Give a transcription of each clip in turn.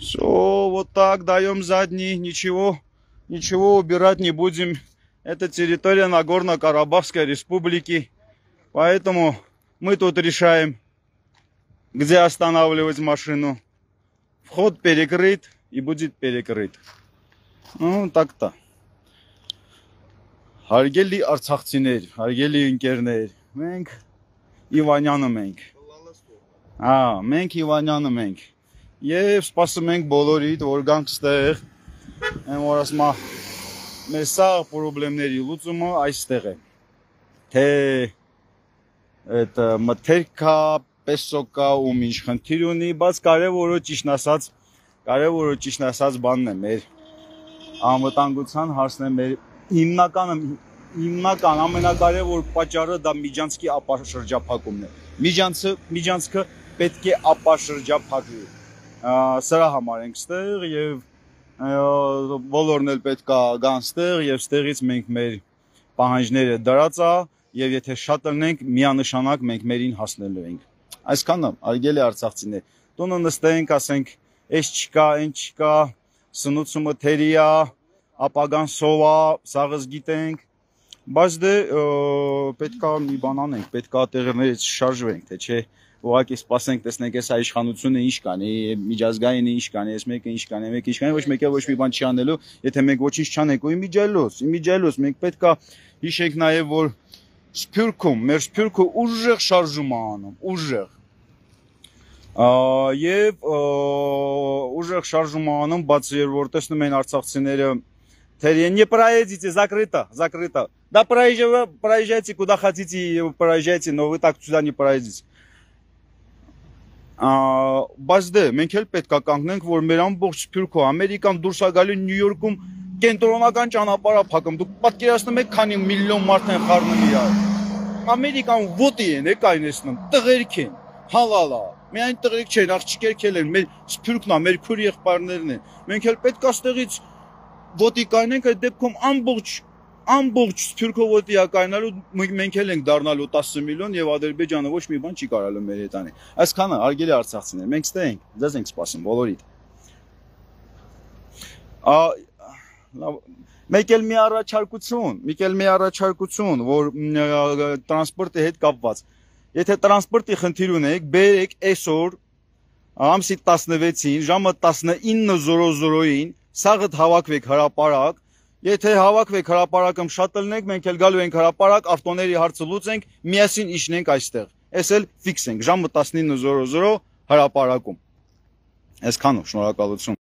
Все, вот так даем задний, ничего убирать не будем. Это территория Нагорно-Карабахской республики, поэтому мы тут решаем, где останавливать машину. Вход перекрыт и будет перекрыт. Ну, так-то. Հարգելի արցախցիներ, հարգելի ընկերներ, մենք Իվանյանը մենք։ Մենք Իվանյանը մենք։ Եվ սպասում ենք բոլորիդ, որ գանք ստեղ, են որ ասма մեր սաղ պրոբլեմների լուծումը այստեղ է։ Թե это մթերքա, պեսոկա ու ինչ խնդիր ունի, բայց կարևորը ճիշտ ասած բանն է մեր անվտանգության հարցն է, մեր հիմնական ամենակարևոր պատճառը դա Միջանցքի ապաշրջափակումն է։ Միջանցքը պետք է ապաշրջափակվի։ Սրա համար ենք ստեղ եւ բոլորն էլ պետք է գան ստեղ եւ ստեղից մենք մեր պահանջները դրածա եւ եթե շատ լինենք միանշանակ մենք մերին հասնելու ենք։ Այսքանը, արգելի արցախցիներ, տունը նստենք, ասենք, այս չկա, այն չկա, սնուցումը թերիա, ապագան սովա, սաղս գիտենք, բայց դե պետք է մի բան անենք, պետք է տեղերներից շարժվենք, թե չէ, ուղղակի սպասենք, տեսնենք այս իշխանությունը ինչ կանի, միջազգայինը ինչ կանի, այս մեկը ինչ կանի, մեկը ինչ կանի, ոչ մեկը ոչ մի բան չի անելու, եթե մենք ոչինչ չանենք, ու իմիջիայլոց, մենք պետք է հիշենք նաև, որ Սփյուռքում, մեր Սփյուռքը ուժեղ շարժում է անում, ուժեղ։ Եվ ուժեղ շարժում է անում, բացի որ տեսնում են արցախցիները, թե не проедете, закрыто, закрыто. Да проезжайте куда хотите, проезжайте, но вы так сюда не проедете. Բայց դե, մենք էլ պետք է կանգնենք, որ մեր ամբողջ Սփյուռքը, Ամերիկան դուրս է գալու Նյու Յորքում կենտրոնական ճանապարհ է փակում։ Դուք պատկերացնում եք, քանի միլիոն մարդ են խառնում իրար։ Ամերիկան ոտի են կայնեցնում, տղերք են, հալալա։ Միայն տղերք չեն, աղջիկերք են, մեր Սփյուռքն է, մեր քույր եղբայրներն են։ Մենք էլ պետք է ստեղից ոտի կայնենք, այդ դեպքում ամբողջ Սփյուռքը ոտի է կայնալու, մենք էլ ենք դառնալու 10 միլիոն եւ Ադրբեջանը ոչ մի բան չի կարալու մեր հետ անի։ Այսքանը, արգելի արցախցիներ, մենք ստե ենք, ձեզ ենք սպասում բոլորիդ։ Մեկ էլ մի առաջարկություն, որ տրանսպորտի հետ կապված։ Եթե տրանսպորտի խնդիր ունեք, բերեք այսօր ամսի 16-ին ժամը 19:00-ին սաղդ հավաքվեք հրապարակ։ Եթե հավաքվեք հրապարակում շատ լինենք, մենք էլ գալու ենք հրապարակ, ավտոների հարցը լուծենք, միասին իջնենք այստեղ։ Էս էլ ֆիքս ենք, ժամը 19:00 հրապարակում։ Այսքանով, շնորհակալություն։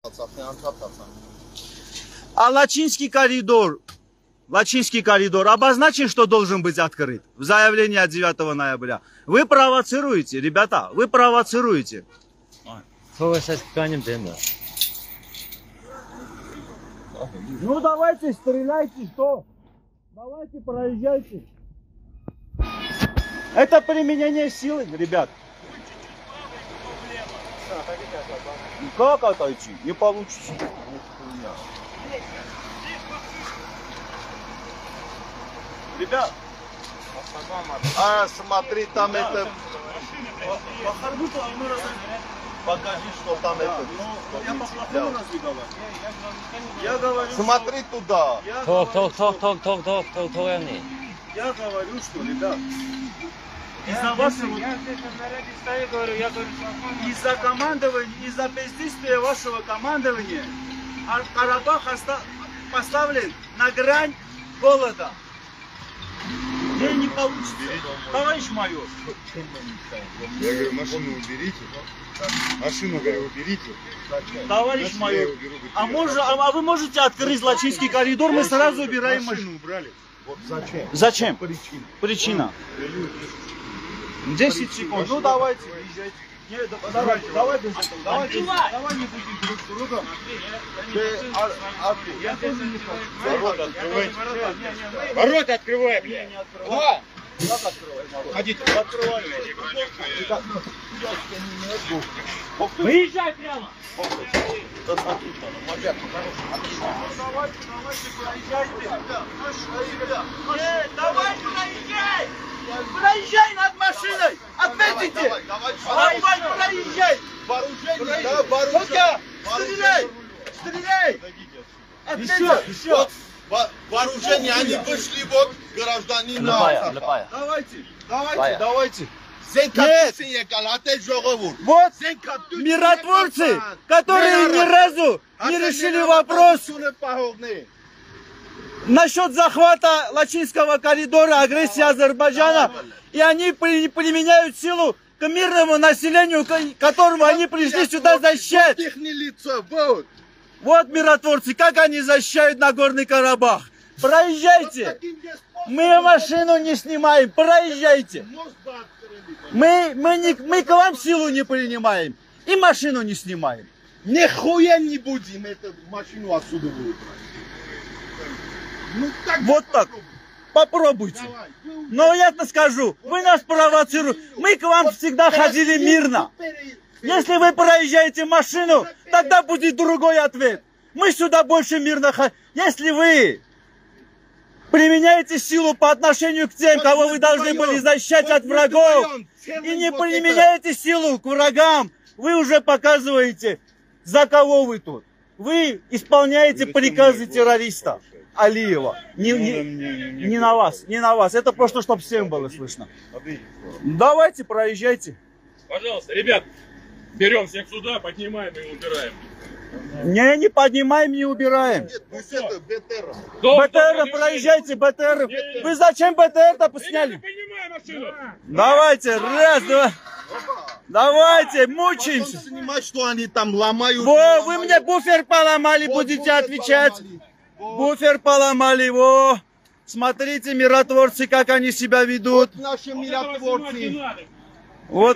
А Лачинский коридор обозначен, что должен быть открыт в заявлении от 9 ноября. Вы провоцируете, ребята, вы провоцируете. Ну давайте, стреляйте, что? Давайте, проезжайте. Это применение силы, ребят. Как отойти? Не получится. Ребят, смотри, там это... Покажи, что там это... Я говорю, смотри туда. Я говорю, что, ребят, из-за вашего... Из-за командования, из-за бездействия вашего командования Карабах поставлен на грань голода. Не получится. Товарищ майор. Я говорю, машину уберите. Машину, говорю, уберите. Товарищ майор, а вы можете открыть Лачинский коридор, мы сразу убираем машину. Убрали. Вот зачем? Зачем? Причина. 10 секунд. Ну давайте, езжайте. Нет, давай без этого. Давай не будем друг с другом. Я тоже не хочу. Ворота открывай. Ворота открывай, блядь. Как открывай? Ходите. Открывай. Выезжай прямо. Давайте, проезжайте. Нет, давай проезжай. Проезжай над машиной! Ответите! Давай, проезжай! Вооружение, да, Стреляй! Стреляй! Еще! Вот, вооружение, они вышли, вот, гражданин. Давайте! Вот, Миротворцы, которые ни разу не решили вопрос насчет захвата Лачинского коридора, агрессии Азербайджана, и они применяют силу к мирному населению, которому они пришли сюда защищать. Вот миротворцы, как они защищают Нагорный Карабах. Проезжайте. Мы машину не снимаем, проезжайте. Мы к вам силу не принимаем и машину не снимаем. Нихуя не будем эту машину отсюда выбрать. Ну, вот так. Попробуйте. Но я-то скажу, вы нас провоцируете. Мы к вам всегда ходили мирно. Если вы проезжаете машину, тогда будет другой ответ. Мы сюда больше мирно ходим. Если вы применяете силу по отношению к тем, кого вы должны были защищать от врагов, и не применяете силу к врагам, вы уже показываете, за кого вы тут. Вы исполняете приказы террориста Алиева. Не на вас, не на вас. Это просто, чтобы всем было слышно. Давайте, проезжайте. Пожалуйста, ребят, берем всех сюда, поднимаем и убираем. Не поднимаем, не убираем. БТР, проезжайте, БТР. Вы зачем БТР-то сняли? Давайте, раз, два. Давайте, мучаемся. Снимать, что они там ломают. Во, вы мне буфер поломали, будете отвечать. Буфер поломали, во. Смотрите, миротворцы, как они себя ведут. Вот наши миротворцы. Вот.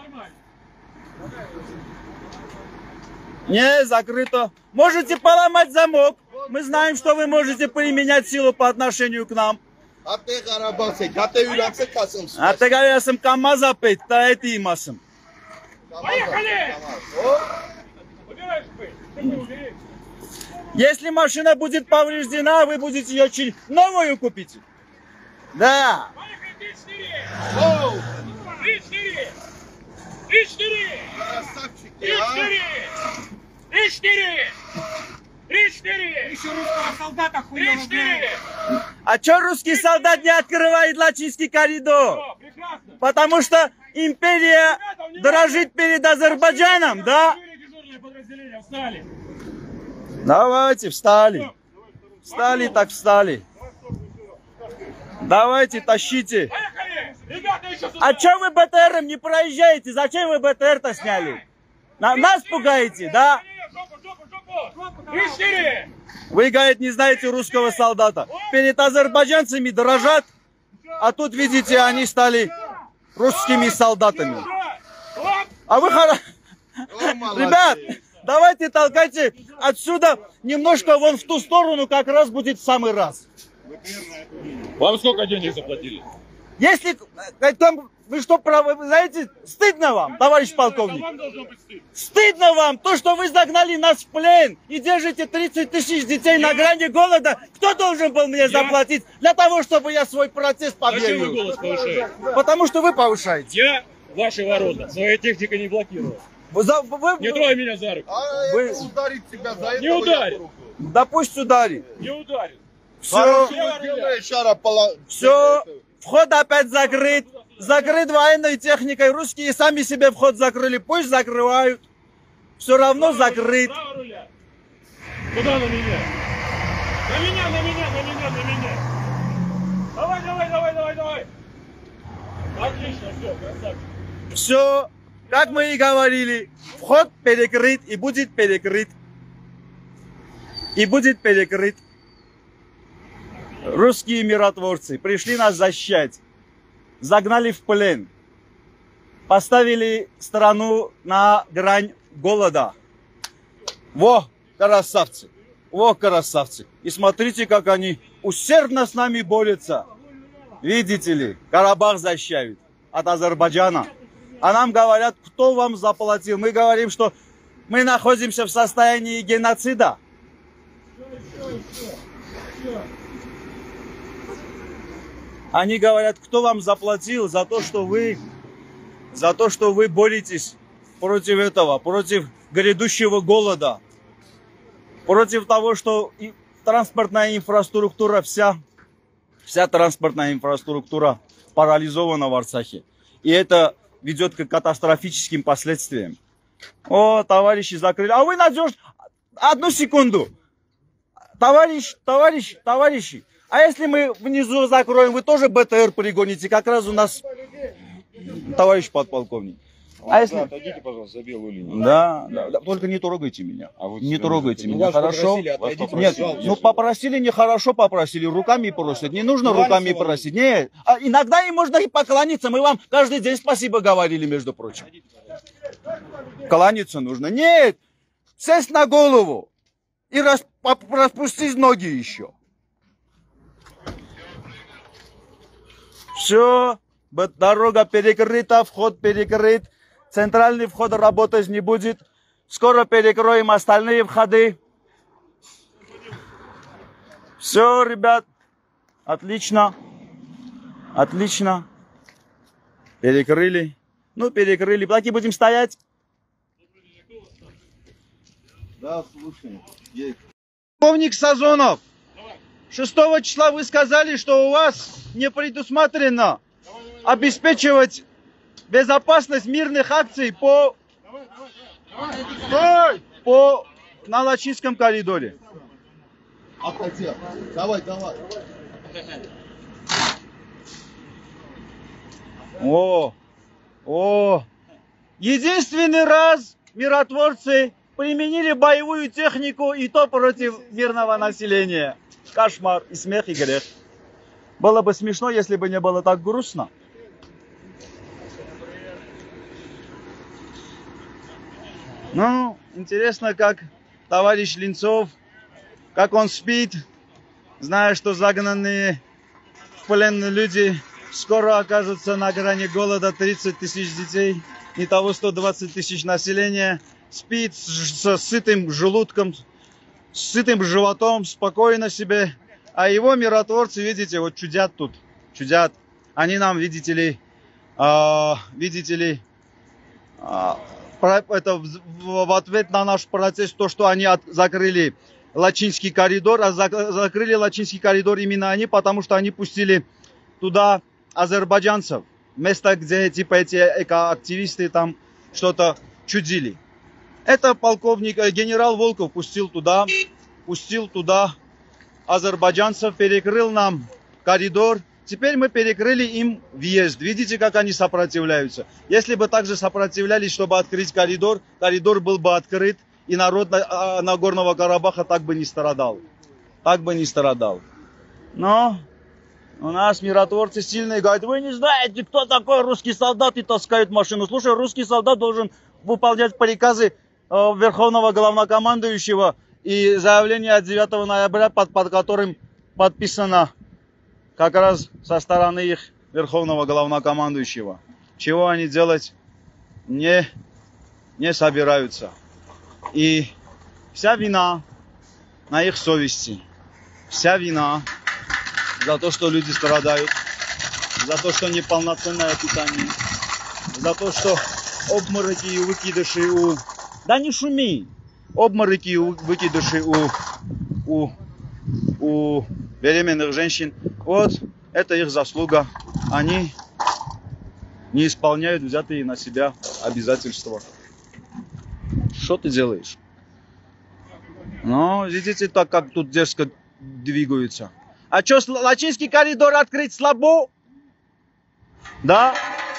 Не, закрыто. Можете поломать замок. Мы знаем, что вы можете применять силу по отношению к нам. А ты говоришь, КамАЗ опять, да это и массам. Поехали! Если машина будет повреждена, вы будете ее новую купить. Да. Поехали, 3-4! Еще русского солдата хуёво. 3-4! А чё русский солдат не открывает Лачинский коридор? Потому что империя дрожит перед Азербайджаном, да? Давайте, встали. Встали, так встали. Давайте, тащите. А чё вы БТРом не проезжаете? Зачем вы БТР-то сняли? Нас пугаете, да? 4. Вы, говорит, не знаете русского солдата. Перед азербайджанцами дрожат, а тут, видите, они стали русскими солдатами. А вы Ребят, давайте толкайте отсюда немножко вон в ту сторону, как раз будет в самый раз. Вам сколько денег заплатили? Если там, вы что, вы знаете, стыдно вам, товарищ полковник? Вам должно быть стыдно. Стыдно вам, то, что вы загнали нас в плен и держите 30 тысяч детей на грани голода. Кто должен был мне заплатить для того, чтобы я свой протест Зачем вы объявил? голос повышаете? Потому что вы повышаете. Я ваши ворота, своя техника не блокировала. Вы, Не трогай меня за руку. Вы- ударит тебя за это. Не ударит. да пусть ударит. Не ударит. Все, Все. вход опять закрыт. Закрыт военной техникой. Русские сами себе вход закрыли. Пусть закрывают. Все равно закрыт. Право руля. Куда на меня? На меня, на меня, на меня, на меня. Давай, давай, давай, давай, давай. Отлично, все, красавчик. Все, как мы и говорили, вход перекрыт и будет перекрыт. И будет перекрыт. Русские миротворцы пришли нас защищать. Загнали в плен. Поставили страну на грань голода. Во, красавцы. Во, красавцы. И смотрите, как они усердно с нами борются. Видите ли, Карабах защищают от Азербайджана. А нам говорят, кто вам заплатил. Мы говорим, что мы находимся в состоянии геноцида. Они говорят, кто вам заплатил за то, что вы боретесь против этого, против грядущего голода, против того, что транспортная инфраструктура, вся транспортная инфраструктура парализована в Арцахе. И это ведет к катастрофическим последствиям. О, товарищи закрыли. А вы надежно... Одну секунду. Товарищи. А если мы внизу закроем, вы тоже БТР пригоните? Как раз у нас... Товарищ подполковник. А если... Отойдите, пожалуйста, за белую линию. Да, только не трогайте меня. Не трогайте меня, хорошо? Нет, ну попросили, нехорошо попросили, руками просят. Не нужно руками просить. Нет, а иногда им можно и поклониться. Мы вам каждый день спасибо говорили, между прочим. Кланяться нужно. Нет, сесть на голову и распустить ноги еще. Все, дорога перекрыта, вход перекрыт. Центральный вход работать не будет. Скоро перекроем остальные входы. Все, ребят. Отлично. Отлично. Перекрыли. Ну, перекрыли. Так и будем стоять. Да, слушай. Полковник Сазонов. 6 числа вы сказали, что у вас не предусмотрено обеспечивать безопасность мирных акций на Лачинском коридоре. Отойди. Давай. Единственный раз миротворцы применили боевую технику, и то против мирного населения. Кошмар, и смех, и грех. Было бы смешно, если бы не было так грустно. Ну, интересно, как товарищ Линцов, как он спит, зная, что загнанные в плен люди скоро окажутся на грани голода, 30 тысяч детей, не того 120 тысяч населения, спит с сытым желудком, с сытым животом, спокойно себе. А его миротворцы, видите, вот чудят тут, чудят. Они нам, видите ли, это в ответ на наш протест, то, что они закрыли Лачинский коридор, а закрыли Лачинский коридор именно они, потому что они пустили туда азербайджанцев. Место, где типа эти экоактивисты там что-то чудили. Это генерал Волков пустил туда азербайджанцев, перекрыл нам коридор. Теперь мы перекрыли им въезд. Видите, как они сопротивляются. Если бы также сопротивлялись, чтобы открыть коридор, коридор был бы открыт, и народ Нагорного Карабаха так бы не страдал. Так бы не страдал. Но у нас миротворцы сильные говорят, вы не знаете, кто такой русский солдат, и таскают машину. Слушай, русский солдат должен выполнять приказы Верховного Главнокомандующего и заявление от 9 ноября, под которым подписано как раз со стороны их Верховного Главнокомандующего. Чего они делать не собираются. И вся вина на их совести. Вся вина за то, что люди страдают, за то, что неполноценное питание, за то, что обмороки и выкидыши у... Да не шуми! Обмороки и выкидыши у беременных женщин. Вот, это их заслуга. Они не исполняют взятые на себя обязательства. Что ты делаешь? Ну, видите, так как тут дерзко двигаются. А что, Лачинский коридор открыть слабо? Да?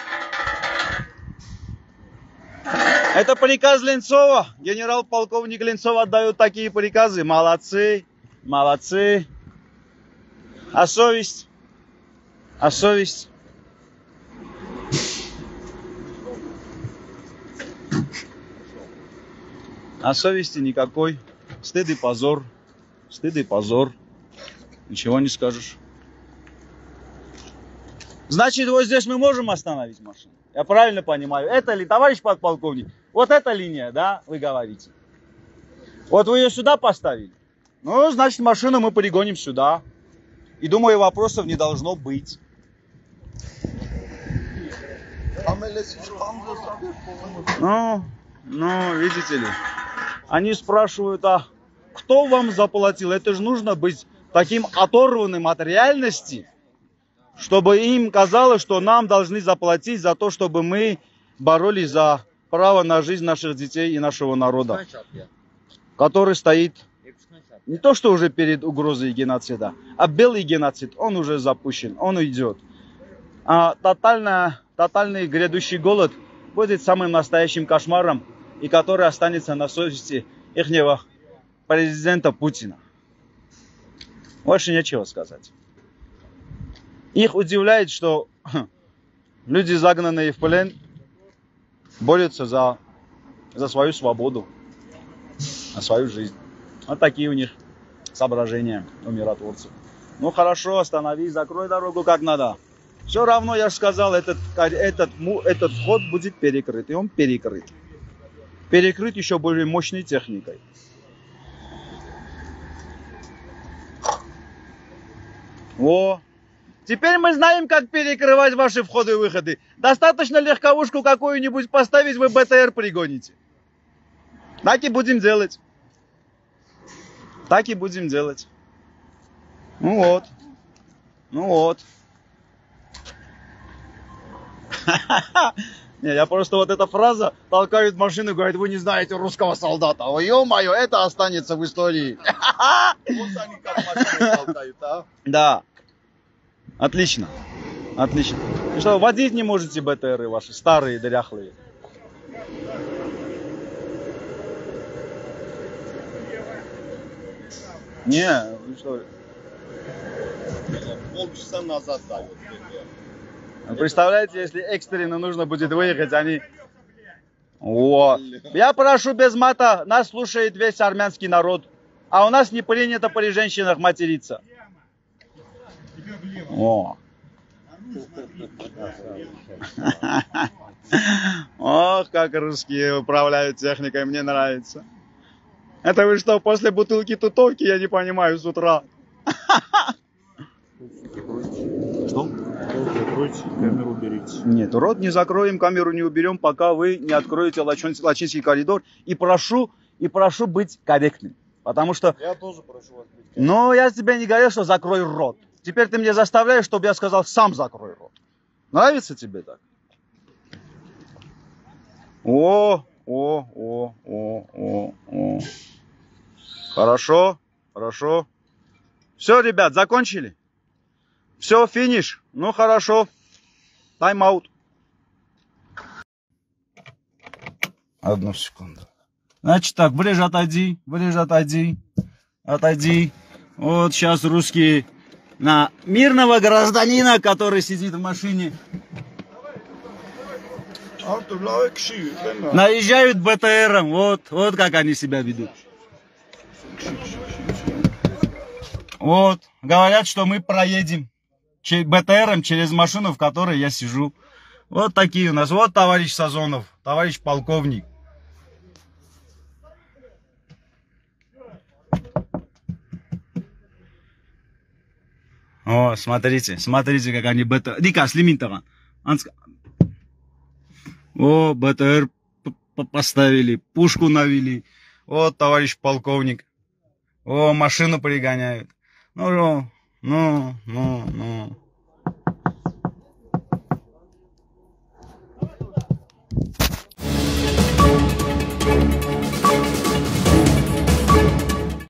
Это приказ Ленцова. Генерал-полковник Ленцов отдает такие приказы. Молодцы, молодцы. А совесть? А совесть? А совести никакой. Стыд и позор. Стыд и позор. Ничего не скажешь. Значит, вот здесь мы можем остановить машину. Я правильно понимаю? Это ли, товарищ подполковник? Вот эта линия, да, вы говорите. Вот вы ее сюда поставили. Ну, значит, машину мы перегоним сюда. И думаю, вопросов не должно быть. Ну, видите ли. Они спрашивают, а кто вам заплатил? Это же нужно быть таким оторванным от реальности, чтобы им казалось, что нам должны заплатить за то, чтобы мы боролись за право на жизнь наших детей и нашего народа, который стоит не то, что уже перед угрозой геноцида, а белый геноцид, он уже запущен, он идет. А тотальный грядущий голод будет самым настоящим кошмаром, и который останется на совести ихнего президента Путина. Больше нечего сказать. Их удивляет, что люди, загнанные в плен, борются за свою свободу, за свою жизнь. Вот такие у них соображения у миротворцев. Ну хорошо, остановись, закрой дорогу как надо. Все равно, я же сказал, этот вход будет перекрыт, и он перекрыт. Перекрыт еще более мощной техникой. О, теперь мы знаем, как перекрывать ваши входы и выходы. Достаточно легковушку какую-нибудь поставить, вы БТР пригоните. Так и будем делать. Так и будем делать. Ну вот. Ну вот. Не, я просто вот эта фраза толкают машину и говорит, вы не знаете русского солдата. Ой, ё-моё, это останется в истории. Вот они как машины толкают, а? Да. Отлично. Отлично. И что, водить не можете БТРы ваши, старые, дряхлые? Не, ну что... Полчаса назад дают. Представляете, если экстренно нужно будет выехать, они... О, я прошу без мата, нас слушает весь армянский народ. А у нас не принято при женщинах материться. О. Ох, как русские управляют техникой, мне нравится. Это вы что, после бутылки тутовки, я не понимаю, с утра? Что? Закройте, камеру уберите. Нет, рот не закроем, камеру не уберем, пока вы не откроете Лачинский коридор. И прошу быть корректным. Потому что... Я тоже прошу вас быть. Но я тебе не говорил, что закрой рот. Теперь ты мне заставляешь, чтобы я сказал, сам закрой рот. Нравится тебе так? О. Хорошо, хорошо. Все, ребят, закончили? Все, финиш. Ну, хорошо. Тайм-аут. Одну секунду. Значит так, ближе отойди, отойди. Вот сейчас русские на мирного гражданина, который сидит в машине, наезжают БТРом. Вот как они себя ведут. Вот, говорят, что мы проедем БТРом через машину, в которой я сижу. Вот такие у нас. Вот товарищ Сазонов, товарищ полковник. О, смотрите, как они БТР. Дика, слимин-то. О, БТР поставили, пушку навели. Вот товарищ полковник. О, машину пригоняют. Ну.